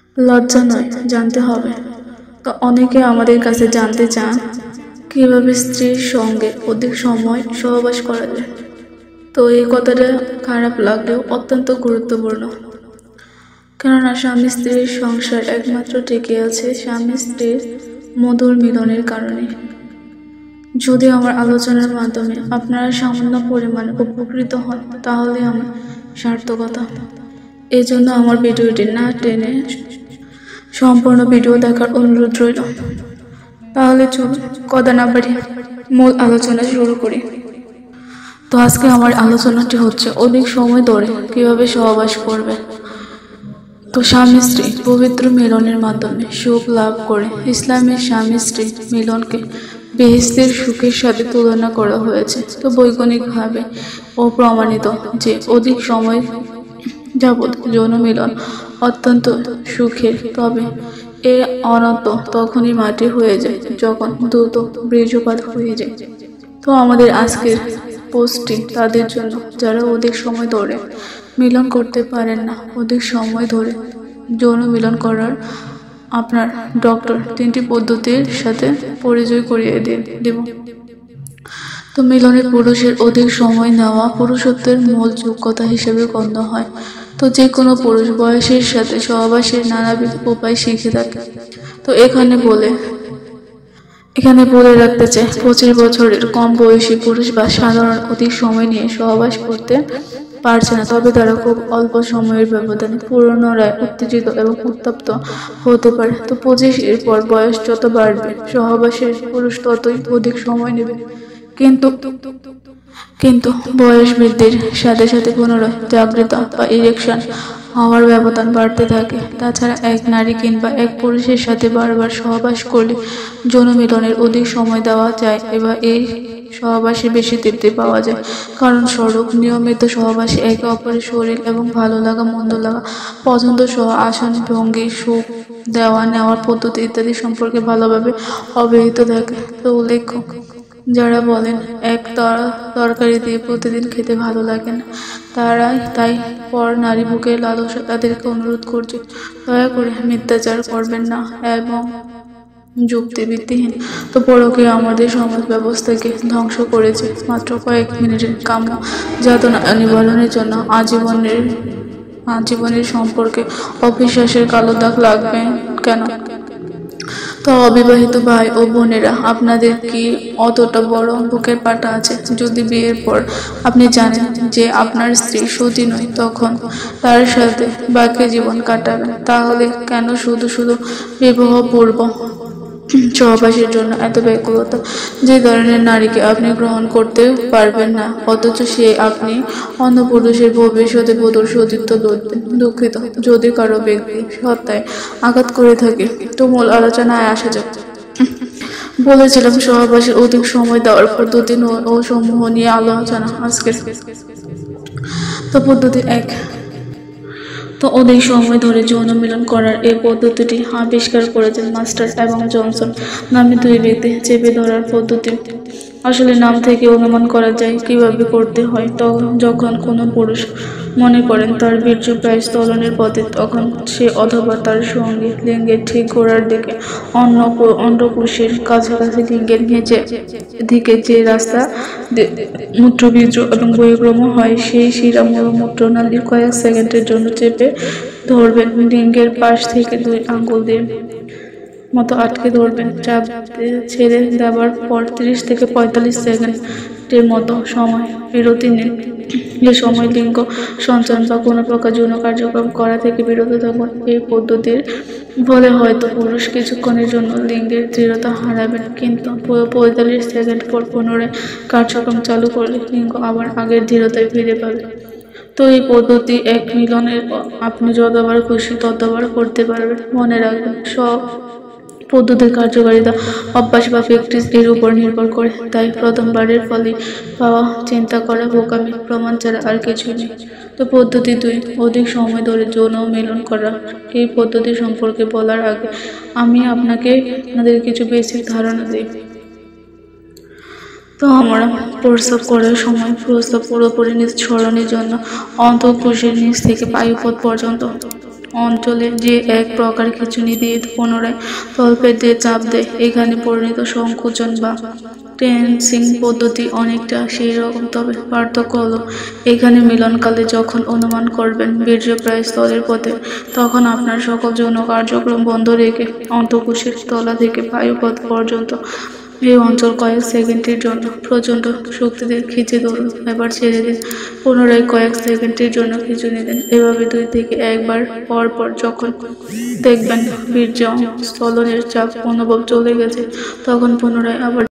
লজ্জা নয়, জানতে হবে। তো অনেকে আমাদের কাছে জানতে চান কিভাবে স্ত্রীর সঙ্গে অধিক সময় সহবাস করা যায়। তো এই কথাটা খারাপ লাগলেও অত্যন্ত গুরুত্বপূর্ণ, কেননা স্বামী স্ত্রীর সংসার একমাত্র টিকে আছে স্বামী স্ত্রীর মধুর মিলনের কারণে। যদি আমার আলোচনার মাধ্যমে আপনারা সামান্য পরিমাণে উপকৃত হন তাহলে আমার সার্থকতা। এই জন্য আমার ভিডিওটি না টেনে সম্পূর্ণ ভিডিও দেখার অনুরোধ রইল। তাহলে চলুন কথা না বাড়িয়ে মূল আলোচনা শুরু করি। তো আজকে আমার আলোচনাটি হচ্ছে অধিক সময় ধরে কিভাবে সহবাস করবে। তো স্বামী স্ত্রী পবিত্র মিলনের মাধ্যমে সুখ লাভ করে ইসলামের স্বামী স্ত্রী মিলনকে বেহেশতের সুখের সাথে তুলনা করা হয়েছে। তো বৈজ্ঞানিকভাবে প্রমাণিত যে অধিক সময় যাবৎ যৌন মিলন অত্যন্ত সুখের, তবে এ অনন্ত তখনই মাটি হয়ে যায় যখন দ্রুত বীর্যপাত হয়ে যায়। তো আমাদের আজকের পোস্টটি তাদের জন্য যারা অধিক সময় ধরে মিলন করতে পারেন না। অধিক সময় ধরে যৌন মিলন করার আপনার ডক্টর 3টি পদ্ধতির সাথে পরিচয় করিয়ে দেব। তো মিলনের পুরুষের অধিক সময় নেওয়া পুরুষত্বের মূল যোগ্যতা হিসেবে গণ্য হয়। তো যে কোনো পুরুষ বয়সের সাথে সহবাসের নানাবিধ উপায় শিখে থাকে। তো এখানে বলে রাখতে চাই, 25 বছরের কম বয়সী পুরুষ বা সাধারণ অধিক সময় নিয়ে সহবাস করতে পারছে না, তবে তারা খুব অল্প সময়ের ব্যবধানে পুনরায় উত্তেজিত এবং উত্তপ্ত হতে পারে। তো 25 এর পর বয়স যত বাড়বে সহবাসের পুরুষ ততই অধিক সময় নেবে, কিন্তু বয়স বৃদ্ধির সাথে সাথে পুনরায় জাগ্রত বা ইরেকশন হওয়ার ব্যবধান বাড়তে থাকে। তাছাড়া এক নারী কিংবা এক পুরুষের সাথে বারবার সহবাস করলে যৌন মিলনের অধিক সময় দেওয়া যায় এবং এই সহবাসে বেশি তৃপ্তি পাওয়া যায়। কারণ স্বরূপ নিয়মিত সহবাসে একে অপরের শরীর এবং ভালো লাগা মন্দ লাগা পছন্দ সহ আসন ভঙ্গি সুখ দেওয়া নেওয়ার পদ্ধতি ইত্যাদি সম্পর্কে ভালোভাবে অবহিত থাকে। তো উল্লেখ্য, যারা বলেন এক তরকারি দিয়ে প্রতিদিন খেতে ভালো লাগে না, তাই পর নারী বুকের লালসা, তাদেরকে অনুরোধ করছে দয়া করে মিথ্যাচার করবেন না এবং যুক্তিভিত্তিহীন। তো পরকীয়া আমাদের সমাজ ব্যবস্থাকে ধ্বংস করেছে। মাত্র কয়েক মিনিটের কাম্য যাতনা নিবারণের জন্য আজীবনের সম্পর্কে অবিশ্বাসের কালো দাগ লাগবে কেন? তো অবিবাহিত ভাই ও বোনেরা, আপনাদের কি অতটা বড় বুকের পাটা আছে? যদি বিয়ের পর আপনি জানেন যে আপনার স্ত্রী সতী নয়, তখন তার সাথে বাকি জীবন কাটাবেন, তাহলে কেন শুধু বিবাহ পূর্ব সহবাসের জন্য এত ব্যাকুলতা? যে ধরনের নারীকে আপনি গ্রহণ করতে পারবেন না, অথচ আপনি অন্য পুরুষের ভবিষ্যতে বধূর সতীত্ব ধরবেন। দুঃখিত যদি কারো ব্যক্তি সত্তায় আঘাত করে থাকে। তো মূল আলোচনায় আসা যাক। বলেছিলাম সহবাসের অধিক সময় দেওয়ার পদ্ধতি ও সমূহ নিয়ে আলোচনা আজকের। তো পদ্ধতি 1। তো অধিক সময় ধরে যৌন মিলন করার এই পদ্ধতিটি আবিষ্কার করেছেন মাস্টার এবং জনসন নামে 2 ব্যক্তি। চেপে ধরার পদ্ধতি আসলে নাম থেকে অনুমান করা যায় কিভাবে করতে হয়। যখন কোনো পুরুষ মনে করেন তার বীর্য প্রায় স্থলনের পথে, তখন সে অথবা তার সঙ্গী লিঙ্গের ঠিক গোড়ার দিকে অন্ডকোষের কাছাকাছি লিঙ্গের নিচের দিকে যে রাস্তা মূত্রবীর্য এবং বহির্গমন হয়, সেই শিরা মূত্রনালীর কয়েক সেকেন্ডের জন্য চেপে ধরবেন। লিঙ্গের পাশ থেকে 2 আঙ্গুল দিয়ে মতো আটকে ধরবেন। চাপ ছেড়ে দেওয়ার পর 30 থেকে 45 সেকেন্ডের মতো সময় বিরতি নিন। এ সময় লিঙ্গ সঞ্চালন বা কোনো প্রকার যৌন কার্যক্রম করা থেকে বিরত থাকুন। এই পদ্ধতির ফলে হয়তো পুরুষ কিছুক্ষণের জন্য লিঙ্গের দৃঢ়তা হারাবেন, কিন্তু 45 সেকেন্ড পর পুনরায় কার্যক্রম চালু করলে লিঙ্গ আবার আগের দৃঢ়তায় ফিরে পাবে। তো এই পদ্ধতি এক মিলনের আপনি যতবার খুশি ততবার করতে পারবেন। মনে রাখবেন, সব পদ্ধতির কার্যকারিতা অভ্যাস বা প্র্যাকটিস এর উপর নির্ভর করে, তাই প্রথমবারের ফলে পাওয়া চিন্তা করা বোকামি, প্রমাণ ছাড়া আর কিছুই নেই। তো পদ্ধতি 2, অধিক সময় ধরে যৌন মিলন করা। এই পদ্ধতি সম্পর্কে বলার আগে আমি আপনাদের কিছু বেসিক ধারণা দিই। তো আমরা প্রস্রাব করার সময় প্রস্রাব পুরোপুরি নিঃসরণের জন্য অন্তঃকোষের নিচ থেকে বায়ুপথ পর্যন্ত অঞ্চলে যে এক প্রকার খিঁচুনি দিয়ে পুনরায় তলপেট দিয়ে চাপ দেয়। এখানে পরিণত সংকোচন বা টেন্সিং পদ্ধতি অনেকটা সেই রকম, তবে পার্থক্য হলো এখানে মিলনকালে যখন অনুমান করবেন বীর্য প্রায় স্থলের পথে, তখন আপনার সকল যৌন কার্যক্রম বন্ধ রেখে অন্তঃকোষের তলা থেকে বায়ুপথ পর্যন্ত এই অঞ্চল কয়েক সেকেন্ডের জন্য প্রচণ্ড শক্তিতে খিঁচে ধরুন, এবার ছেড়ে দিন, পুনরায় কয়েক সেকেন্ডের জন্য খিঁচুনি দিন। এভাবে 2 থেকে 1 বার পর পর যখন দেখবেন বীর্য স্থলনের চাপ অনুভব চলে গেছে, তখন পুনরায় আবার